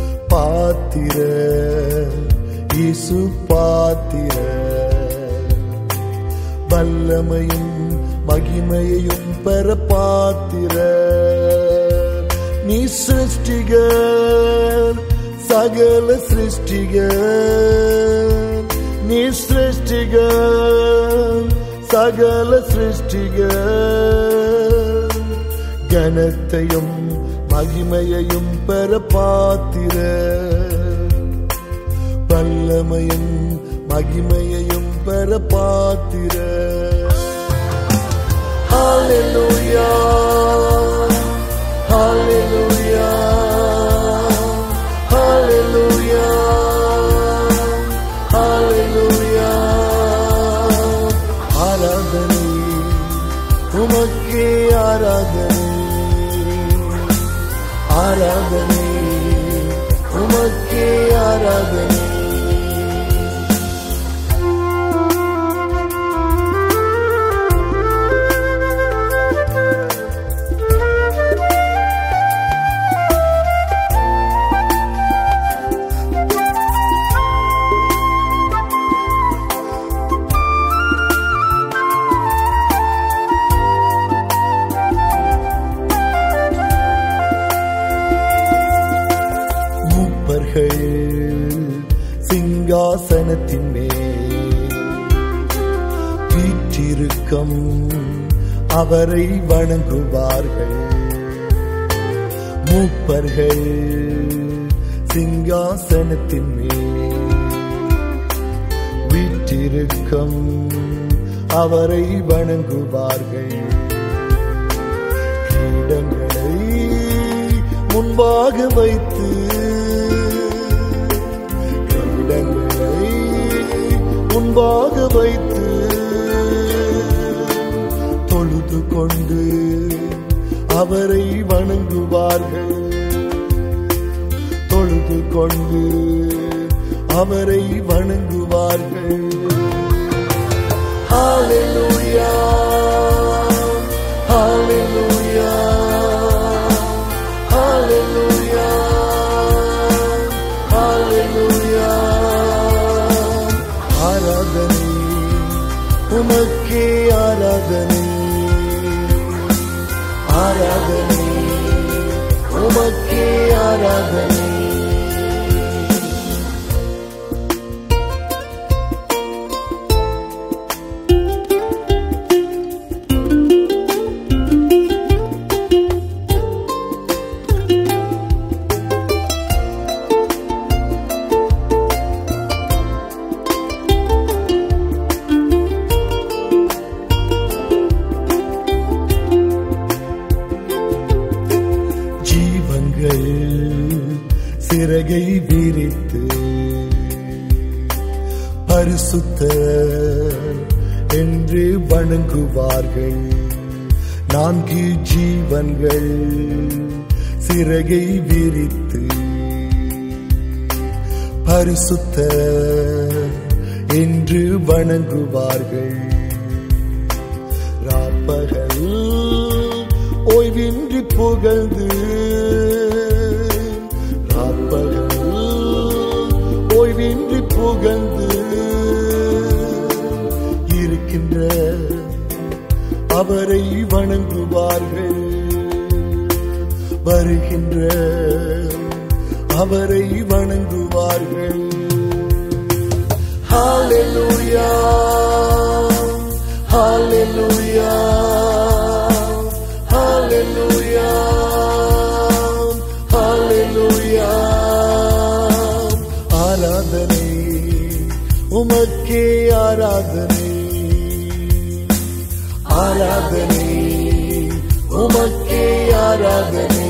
S2: பாத்திரர் இயேசு பாத்திரர், வல்லமையும் மகிமையையும் பெற பாத்திரர். நீ சிருஷ்டிகர் சகல சிருஷ்டிகர், நீ சிருஷ்டிகர் சகல சிருஷ்டிகர், கனத்தையும் மகிமையையும் பெற பாத்திரர். வல்லமையும் மகிமையையும் பெற பாத்திரர். ஹல்லேலூயா ஹல்லேலூயா ஹல்லேலூயா ஹல்லேலூயா. ஆராதனை உமக்கே ஆராதனை, ஆராதனை உமக்கே ஆராதனை. சிங்காசனத்தின் மேல் வீற்றிருக்கும் அவரை வணங்குவார்கள். மூப்பர்கள் சிங்காசனத்தின் மேல் வீற்றிருக்கும் அவரை வணங்குவார்கள். கிரீடங்களை முன்பாக வைத்து முன்பாக வைத்து தொழுது கொண்டு அவரை வணங்குவார்கள். தொழுது கொண்டு அவரை வணங்குவார்கள். ஹல்லேலூயா ஹல்லேலூயா ஹல்லேலூயா ஹல்லேலூயா. ஆராதனை உமக்கே ஆராதனை, ஆராதனை உமக்கே ஆராதனை.
S4: சிறகை விரித்து பரிசுத்தர் என்று வணங்குவார்கள். 4 ஜீவன்கள் சிறகை விரித்து பரிசுத்தர் என்று வணங்குவார்கள். ராப்பகல் ஓய்வின்றி புகழ்ந்து, ராப்பகல் ஓய்வின்றி புகழ்ந்து இருக்கின்ற அவரை வணங்குவார்கள். வருகின்ற அவரை வணங்குவார்கள். ஹalleluya ஹalleluya ஹalleluya ஹalleluya. ஆராதனை உமக்கே ஆராதனை, ஆராதனை உமக்கே ஆராதனை.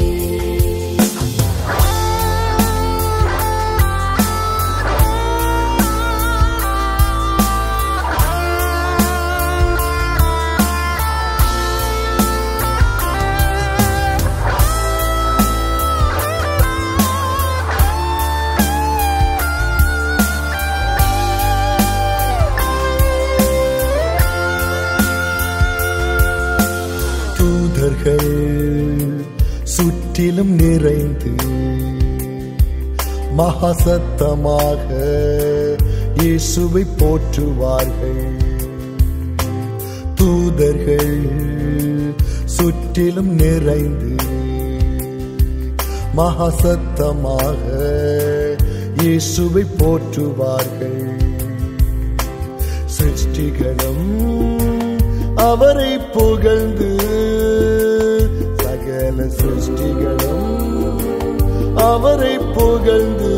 S4: சுற்றிலும் நிறைந்து மகாசத்தமாக இயேசுவை போற்றுவார்கள். தூதர்கள் சுற்றிலும் நிறைந்து மகாசத்தமாக இயேசுவை போற்றுவார்கள். சிருஷ்டிகளும் அவரை புகழ்ந்து, சகல சிருஷ்டிகளும் அவரை புகழ்ந்து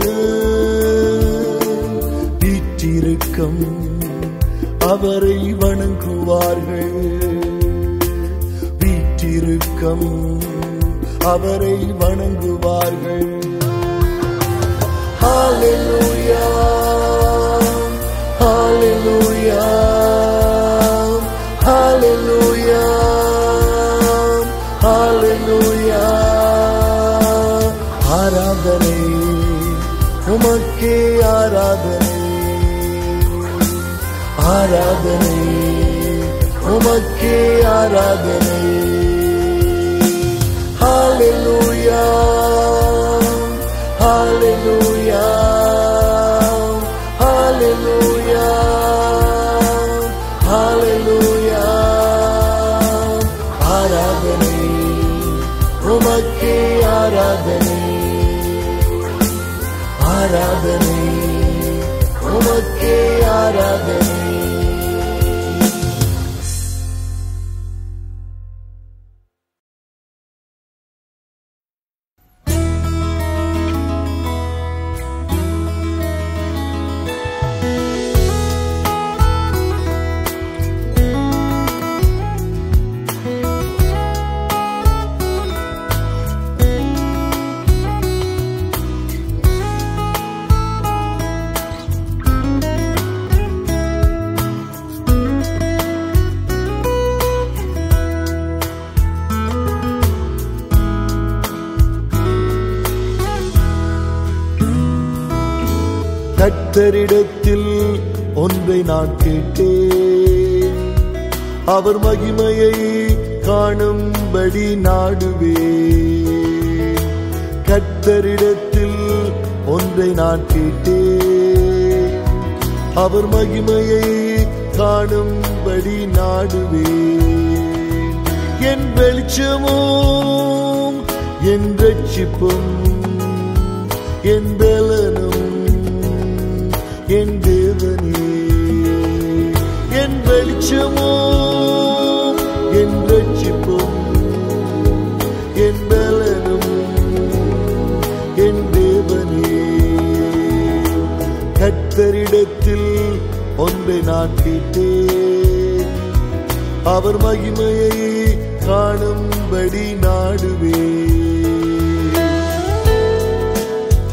S4: வீற்றிருக்கும் அவரை வணங்குவார்கள். வீற்றிருக்கும் அவரை வணங்குவார்கள். ஹalleluya ஹalleluya ஹalleluya ஹalleluya. ஆராதனை உமக்கே ஆராதனை, ஆராதனை உமக்கே ஆராதனை. ஹalleluya ஹalleluya ஹalleluya ஹalleluya. ஆராதனை உமக்கே ஆராதனை, ஆராதனை உமக்கே ஆராதனை. கர்த்தரிடத்தில் ஒன்றை நான் கேட்டேன், அவர் மகிமையை காணும்படி நாடுவேன். கர்த்தரிடத்தில் ஒன்றை நான் கேட்டேன், அவர் மகிமையை காணும்படி நாடுவேன். என் வெளிச்சமும் என் ரட்சிப்பும் என் பலனும் என் தேவனே. என் வெளிச்சமும் என் ரட்சிப்பும் என் பலனும் என் தேவனே. கர்த்தரிடத்தில் ஒன்றை நான் கேட்டேன், அவர் மகிமையை காணும்படி நாடுவேன்.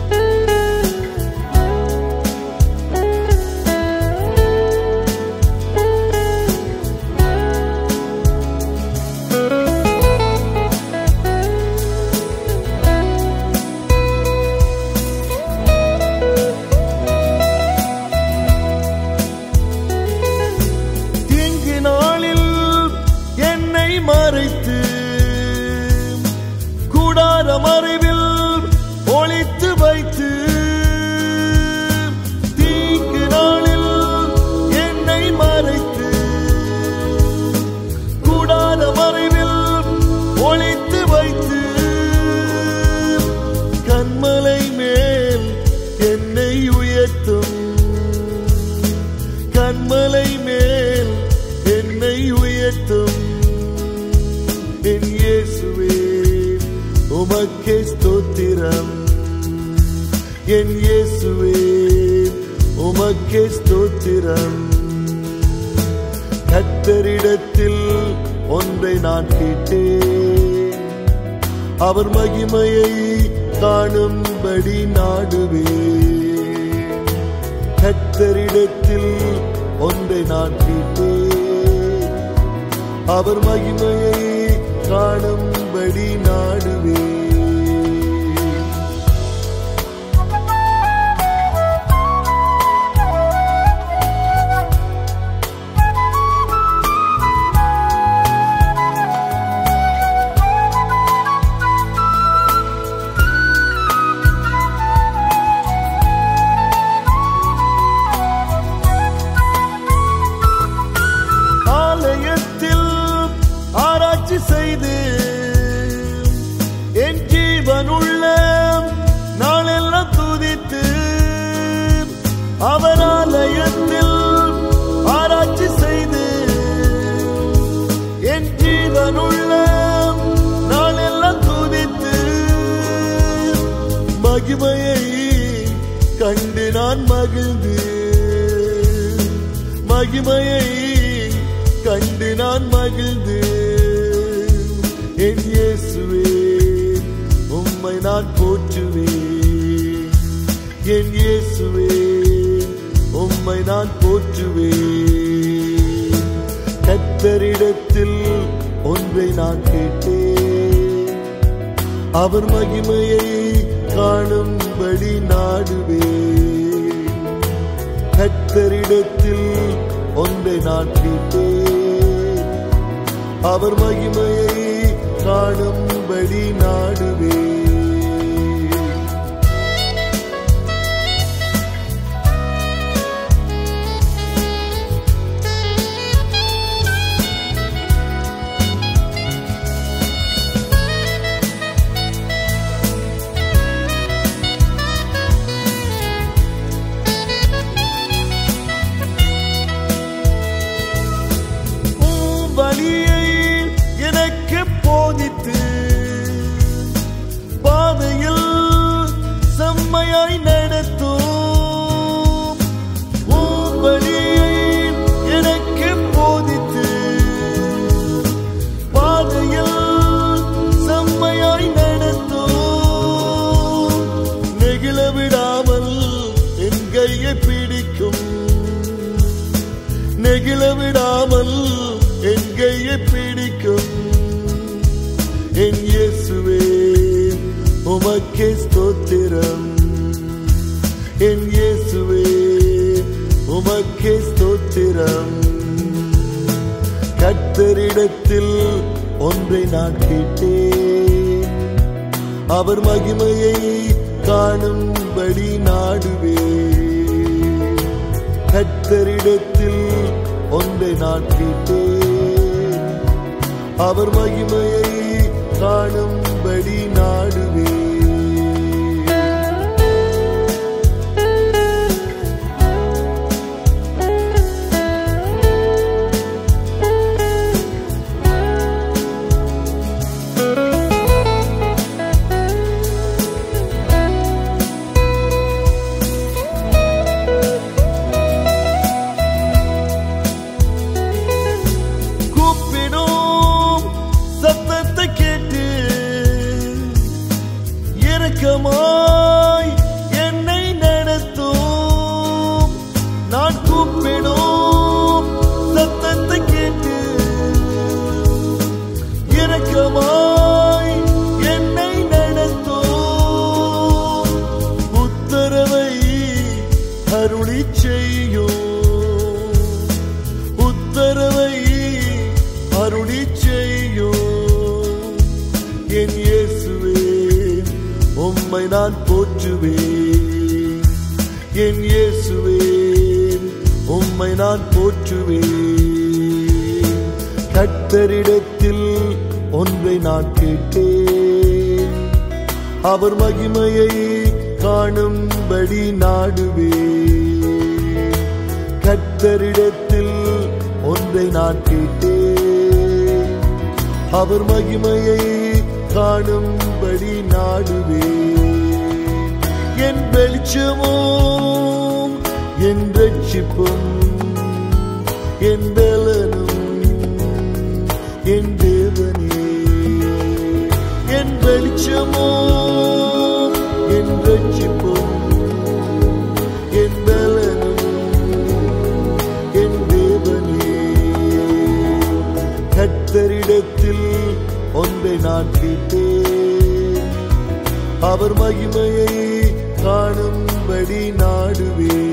S2: உமக்கே ஸ்தோத்திரம். என் இயேசுவே உமக்கே ஸ்தோத்திரம். கர்த்தரிடத்தில் ஒன்றை நான் கேட்டேன், அவர் மகிமையை காணும்படி நாடுவேன். கர்த்தரிடத்தில் ஒன்றை நான் கேட்டேன், அவர் மகிமையை காணும்படி நாடுவேன். ஆராய்ச்சி செய்து என் ஜீவனுள்ள நாளெல்லாம் துதித்து, அவர் ஆலயத்தில் ஆராய்ச்சி செய்து என் ஜீவனுள்ள நாளெல்லாம் துதித்து, மகிமையை கண்டு நான் மகிழ்ந்து, மகிமையை கண்டு நான் மகிழ்ந்து, என் இயேசுவே உம்மை நான் போற்றுவேன். என் இயேசுவே உம்மை நான் போற்றுவேன். கர்த்தரிடத்தில் ஒன்றை நான் கேட்டேன், அவர் மகிமையை காணும்படி நாடுவேன். கர்த்தரிடத்தில் ஒன்றை நான் கேட்டேன், அவர் மகிமையை காணும்படி நாடுவேன். வழியை எனக்கு போதித்து, பாதையில் செம்மையாய் நடத்தும். வழியை எனக்கு போதித்து, பாதையில் செம்மையாய் நடத்தும். நெகிழ விடாமல் என் கையை பிடிக்கும், நெகிழ விடாமல் என் கையை பிடிக்கும். என் இயேசுவே உமக்கே ஸ்தோத்திரம். என் இயேசுவே உமக்கே ஸ்தோத்திரம். கர்த்தரிடத்தில் ஒன்றை நான் கேட்டேன், அவர் மகிமையை காணும்படி நாடுவேன். கர்த்தரிடத்தில் ஒன்றை நான் கேட்டேன், அவர் மகிமையை காணும்படி நாடுவேன். இரக்கமாய் என்னை நடத்தும். நான் கூப்பிடும் சத்தத்தை கேட்டு, இரக்கமாய் என்னை நடத்தும். உத்தரவை அருளி செய்யும், உத்தரவை அருளி செய்யும். என் இயேசுவே உம்மை நான் போற்றுவேன். என் இயேசுவே உம்மை நான் போற்றுவேன். கர்த்தரிடத்தில் ஒன்றை நான் கேட்டேன், அவர் மகிமையை காணும்படி நாடுவேன். கர்த்தரிடத்தில் ஒன்றை நான் கேட்டேன், அவர் மகிமையை காணும்படி நாடுவேன். என் வெளிச்சமும் என் ரட்சிப்பும் என் பலனும் என் தேவனே. என் வெளிச்சமும் என் ரட்சிப்பும் என் பலனும் என் தேவனே. கர்த்தரிடத்தில் ஒன்றை நான் கேட்டேன், அவர் மகிமையை காணும்படி நாடுவேன்.